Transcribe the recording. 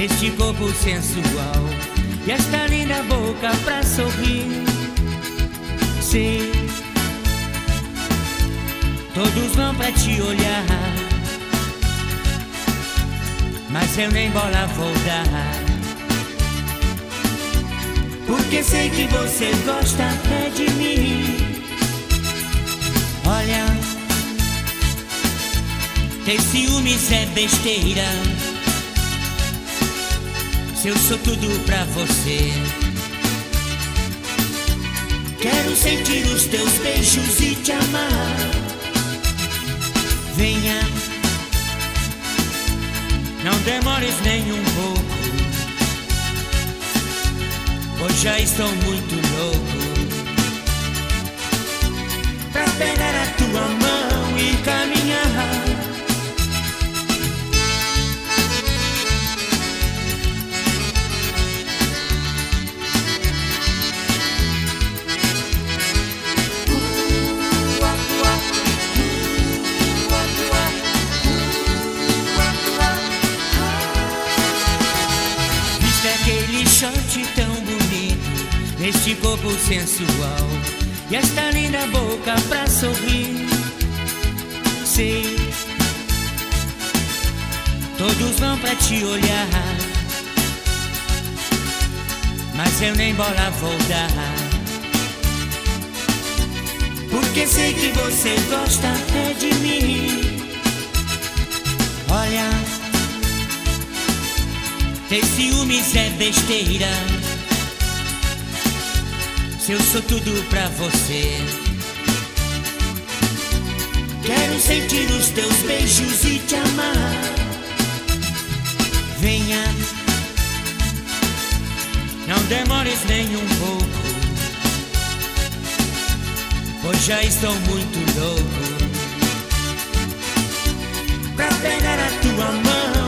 neste corpo sensual e esta linda boca pra sorrir. Sei, todos vão pra te olhar, mas eu nem bola vou dar, porque sei que você gosta é de mim. Olha, ter ciúmes é besteira, se eu sou tudo pra você. Quero sentir os teus beijos e te amar. Venha, não demores nem um pouco, pois já estou muito louco pra pegar a tua mão e caminhar. Aquele short tão bonito, neste corpo sensual e esta linda boca pra sorrir. Sei, todos vão pra te olhar, mas eu nem bola vou dar, porque sei que você gosta é de mim. Olha, ter ciúmes é besteira, se eu sou tudo pra você. Quero sentir os teus beijos e te amar. Venha, não demores nem um pouco, pois já estou muito louco pra pegar a tua mão